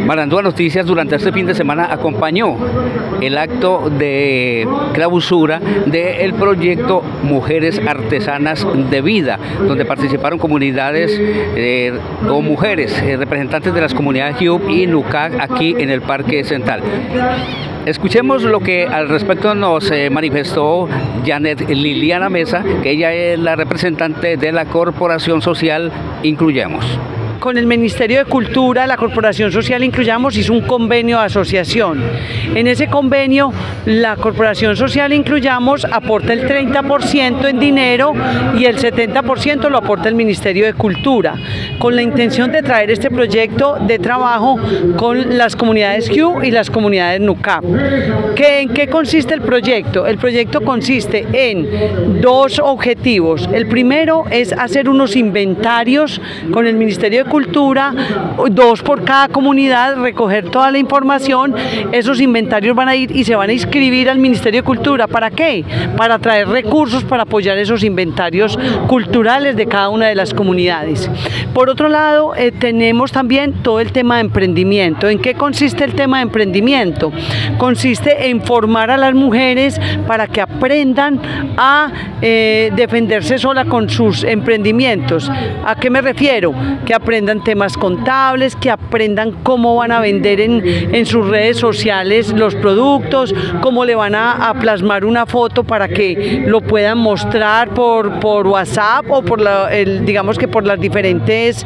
Marandúa Noticias durante este fin de semana acompañó el acto de clausura del proyecto Mujeres Artesanas de Vida, donde participaron comunidades o mujeres representantes de las comunidades Jiub y Nucac aquí en el Parque Central. Escuchemos lo que al respecto nos manifestó Janet Liliana Mesa, que ella es la representante de la Corporación Social Incluyamos. Con el Ministerio de Cultura, la Corporación Social Incluyamos hizo un convenio de asociación. En ese convenio, la Corporación Social Incluyamos aporta el 30% en dinero y el 70% lo aporta el Ministerio de Cultura, con la intención de traer este proyecto de trabajo con las comunidades Jiub y las comunidades Nucac. ¿En qué consiste el proyecto? El proyecto consiste en dos objetivos. El primero es hacer unos inventarios con el Ministerio de Cultura, 2 por cada comunidad, recoger toda la información. Esos inventarios van a ir y se van a inscribir al Ministerio de Cultura. ¿Para qué? Para traer recursos para apoyar esos inventarios culturales de cada una de las comunidades. Por otro lado, tenemos también todo el tema de emprendimiento. ¿En qué consiste el tema de emprendimiento? Consiste en formar a las mujeres para que aprendan a defenderse sola con sus emprendimientos. ¿A qué me refiero? Que aprendan temas contables, que aprendan cómo van a vender en sus redes sociales los productos, cómo le van a plasmar una foto para que lo puedan mostrar por WhatsApp o digamos que por las diferentes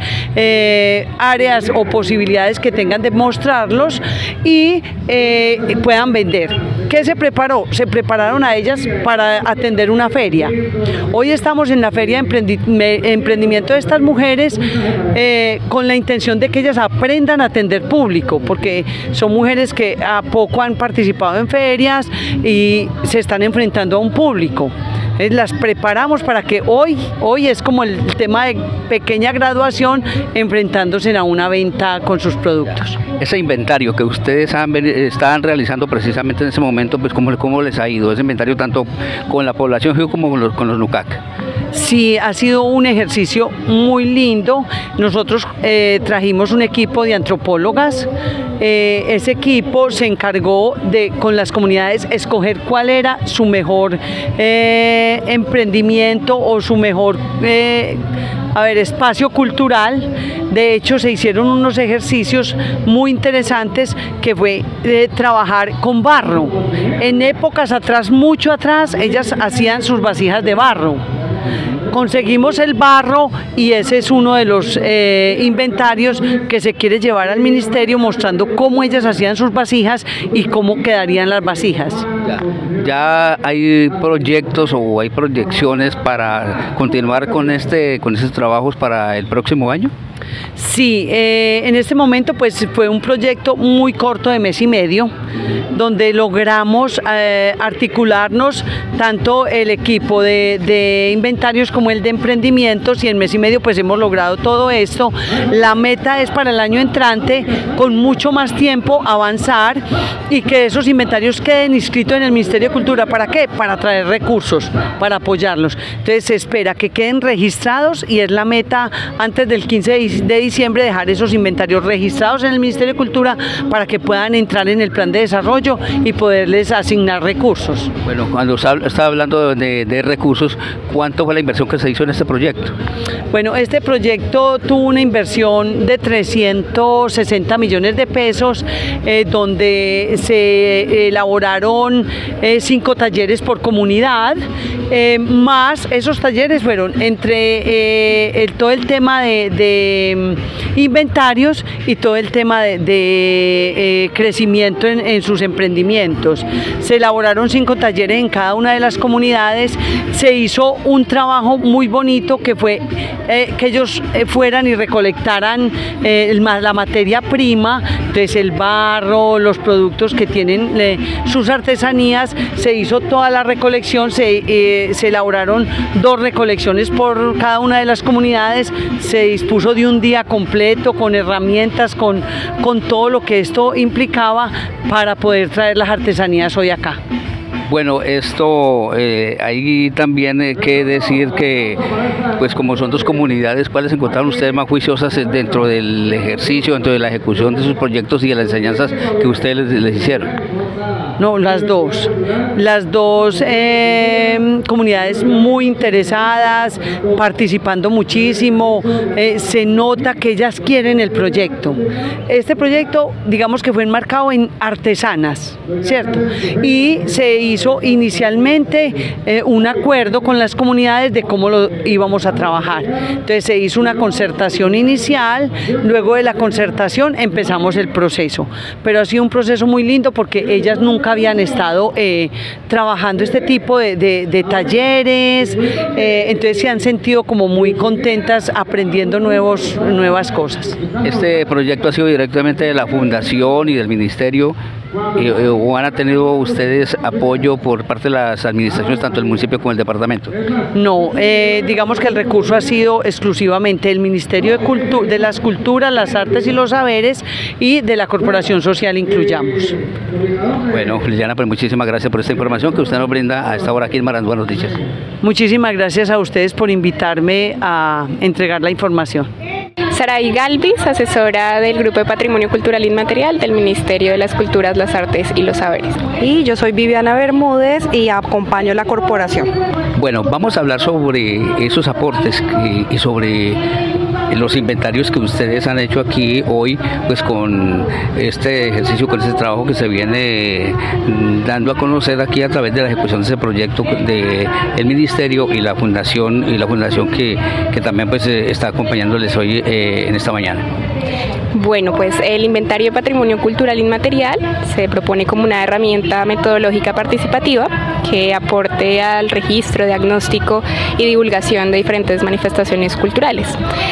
áreas o posibilidades que tengan de mostrarlos y puedan vender. ¿Qué se preparó? Se prepararon a ellas para atender una feria. Hoy estamos en la feria de emprendimiento de estas mujeres con la intención de que ellas aprendan a atender público, porque son mujeres que a poco han participado en ferias y se están enfrentando a un público. Las preparamos para que hoy es como el tema de pequeña graduación enfrentándose a una venta con sus productos. Ese inventario que ustedes están realizando precisamente en ese momento, pues ¿cómo les ha ido ese inventario tanto con la población Jiub como con los Nucac? Sí, ha sido un ejercicio muy lindo. Nosotros trajimos un equipo de antropólogas. Ese equipo se encargó de, con las comunidades, escoger cuál era su mejor emprendimiento o su mejor espacio cultural. De hecho, se hicieron unos ejercicios muy interesantes que fue trabajar con barro. En épocas atrás, mucho atrás, ellas hacían sus vasijas de barro. Conseguimos el barro y ese es uno de los inventarios que se quiere llevar al ministerio, mostrando cómo ellas hacían sus vasijas y cómo quedarían las vasijas. ¿Ya hay proyectos o hay proyecciones para continuar con esos trabajos para el próximo año? Sí, en este momento pues fue un proyecto muy corto de mes y medio, donde logramos articularnos tanto el equipo de inventarios como el de emprendimientos, y en mes y medio pues hemos logrado todo esto. La meta es para el año entrante, con mucho más tiempo, avanzar y que esos inventarios queden inscritos en el Ministerio de Cultura. ¿Para qué? Para traer recursos, para apoyarlos. Entonces se espera que queden registrados y es la meta antes del 15 de diciembre dejar esos inventarios registrados en el Ministerio de Cultura para que puedan entrar en el plan de desarrollo y poderles asignar recursos. Bueno, cuando estaba hablando de recursos, ¿cuánto fue la inversión que se hizo en este proyecto? Bueno, este proyecto tuvo una inversión de 360 millones de pesos, donde se elaboraron 5 talleres por comunidad, más esos talleres fueron entre todo el tema de inventarios y todo el tema de crecimiento en sus emprendimientos. Se elaboraron 5 talleres en cada una de las comunidades. Se hizo un trabajo muy bonito que fue que ellos fueran y recolectaran la materia prima, entonces el barro, los productos que tienen sus artesanías. Se hizo toda la recolección, se elaboraron 2 recolecciones por cada una de las comunidades. Se dispuso de un día completo con herramientas, con todo lo que esto implicaba para poder traer las artesanías hoy acá. Bueno, esto hay también que decir que, pues como son dos comunidades, ¿cuáles encontraron ustedes más juiciosas dentro del ejercicio, dentro de la ejecución de sus proyectos y de las enseñanzas que ustedes les hicieron? No, las dos comunidades muy interesadas, participando muchísimo, se nota que ellas quieren el proyecto. Este proyecto, digamos que fue enmarcado en artesanas, ¿cierto? Y se hizo inicialmente un acuerdo con las comunidades de cómo lo íbamos a trabajar. Entonces se hizo una concertación inicial, luego de la concertación empezamos el proceso, pero ha sido un proceso muy lindo porque ellas nunca habían estado trabajando este tipo de talleres, entonces se han sentido como muy contentas aprendiendo nuevas cosas. ¿Este proyecto ha sido directamente de la Fundación y del Ministerio? ¿O han tenido ustedes apoyo por parte de las administraciones, tanto del municipio como del departamento? No, digamos que el recurso ha sido exclusivamente del Ministerio de las Culturas, las Artes y los Saberes y de la Corporación Social Incluyamos. Bueno, Liliana, pues muchísimas gracias por esta información que usted nos brinda a esta hora aquí en Marandúa Noticias. Muchísimas gracias a ustedes por invitarme a entregar la información. Saray Galvis, asesora del Grupo de Patrimonio Cultural Inmaterial del Ministerio de las Culturas, las Artes y los Saberes. Y yo soy Viviana Bermúdez y acompaño la corporación. Bueno, vamos a hablar sobre esos aportes y sobre los inventarios que ustedes han hecho aquí hoy, pues con este ejercicio, con este trabajo que se viene dando a conocer aquí a través de la ejecución de ese proyecto del Ministerio y la Fundación que también pues está acompañándoles hoy en esta mañana. Bueno, pues el Inventario de Patrimonio Cultural Inmaterial se propone como una herramienta metodológica participativa que aporte al registro, diagnóstico y divulgación de diferentes manifestaciones culturales.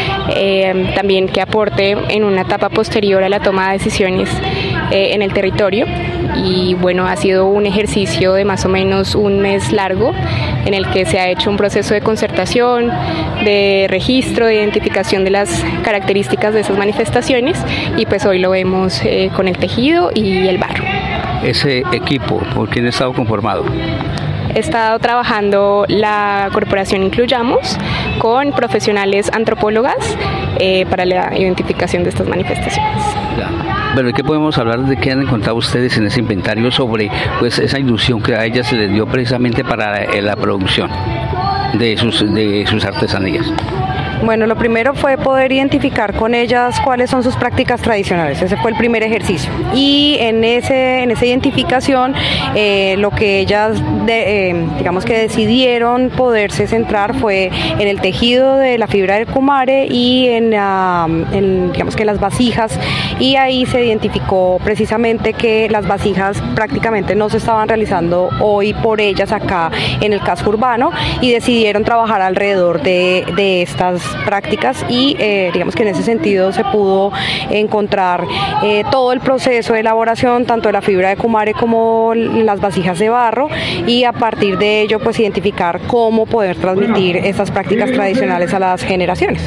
También que aporte en una etapa posterior a la toma de decisiones en el territorio. Y bueno, ha sido un ejercicio de más o menos un mes largo en el que se ha hecho un proceso de concertación, de registro, de identificación de las características de esas manifestaciones y pues hoy lo vemos con el tejido y el barro. Ese equipo, ¿por quién ha estado conformado? He estado trabajando la Corporación Incluyamos con profesionales antropólogas para la identificación de estas manifestaciones. Bueno, ¿y qué podemos hablar de qué han encontrado ustedes en ese inventario sobre pues esa ilusión que a ellas se les dio precisamente para la producción de sus artesanías? Bueno, lo primero fue poder identificar con ellas cuáles son sus prácticas tradicionales. Ese fue el primer ejercicio. Y en esa identificación, lo que ellas, digamos que decidieron poderse centrar fue en el tejido de la fibra del kumare y digamos que las vasijas. Y ahí se identificó precisamente que las vasijas prácticamente no se estaban realizando hoy por ellas acá en el casco urbano y decidieron trabajar alrededor de estas prácticas y digamos que en ese sentido se pudo encontrar todo el proceso de elaboración tanto de la fibra de kumare como las vasijas de barro y a partir de ello pues identificar cómo poder transmitir estas prácticas tradicionales a las generaciones.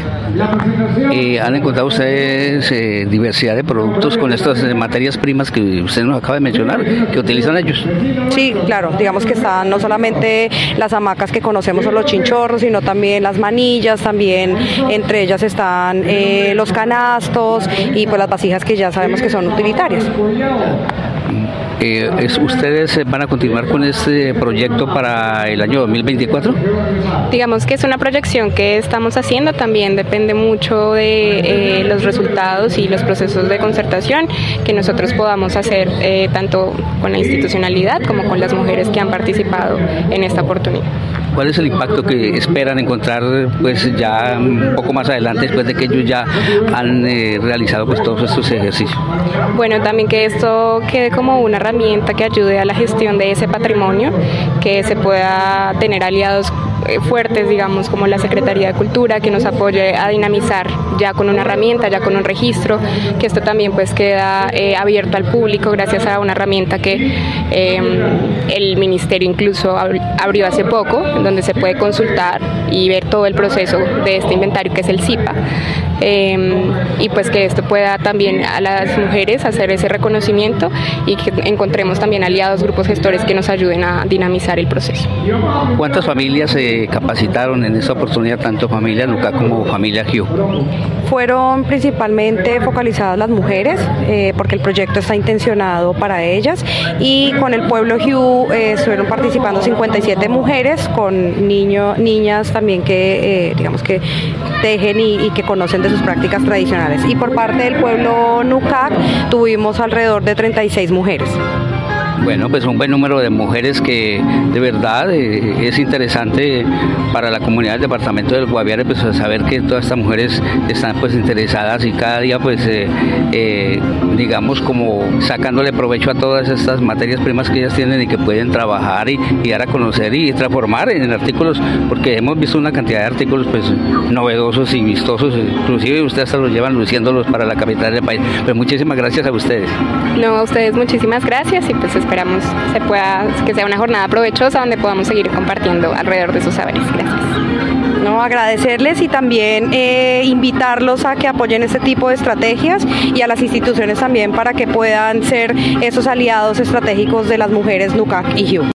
¿Han encontrado ustedes diversidad de productos con estas materias primas que usted nos acaba de mencionar que utilizan ellos? Sí, claro, digamos que están no solamente las hamacas que conocemos o los chinchorros, sino también las manillas, también entre ellas están los canastos y pues las vasijas que ya sabemos que son utilitarias. ¿Ustedes van a continuar con este proyecto para el año 2024? Digamos que es una proyección que estamos haciendo, también depende mucho de los resultados y los procesos de concertación que nosotros podamos hacer tanto con la institucionalidad como con las mujeres que han participado en esta oportunidad. ¿Cuál es el impacto que esperan encontrar pues ya un poco más adelante después de que ellos ya han realizado pues todos estos ejercicios? Bueno, también que esto quede como una herramienta que ayude a la gestión de ese patrimonio, que se pueda tener aliados fuertes, digamos, como la Secretaría de Cultura, que nos apoye a dinamizar ya con una herramienta, ya con un registro, que esto también pues queda abierto al público gracias a una herramienta que el Ministerio incluso abrió hace poco, donde se puede consultar y ver todo el proceso de este inventario que es el CIPA. y pues que esto pueda también a las mujeres hacer ese reconocimiento y que encontremos también aliados, grupos gestores que nos ayuden a dinamizar el proceso. ¿Cuántas familias se capacitaron en esta oportunidad, tanto familia Nucac como familia Hugh? Fueron principalmente focalizadas las mujeres, porque el proyecto está intencionado para ellas, y con el pueblo Hugh estuvieron participando 57 mujeres con niñas también que digamos que tejen y que conocen de sus prácticas tradicionales. Y por parte del pueblo Nucac tuvimos alrededor de 36 mujeres. Bueno, pues un buen número de mujeres que de verdad es interesante para la comunidad del departamento del Guaviare, pues saber que todas estas mujeres están pues interesadas y cada día pues digamos como sacándole provecho a todas estas materias primas que ellas tienen y que pueden trabajar y dar a conocer y transformar en artículos, porque hemos visto una cantidad de artículos pues novedosos y vistosos, inclusive ustedes hasta los llevan luciéndolos para la capital del país. Pues muchísimas gracias a ustedes. No, a ustedes muchísimas gracias y pues esperamos que sea una jornada provechosa donde podamos seguir compartiendo alrededor de sus saberes. Gracias. No, agradecerles y también invitarlos a que apoyen este tipo de estrategias y a las instituciones también para que puedan ser esos aliados estratégicos de las mujeres Nucac y Hugh.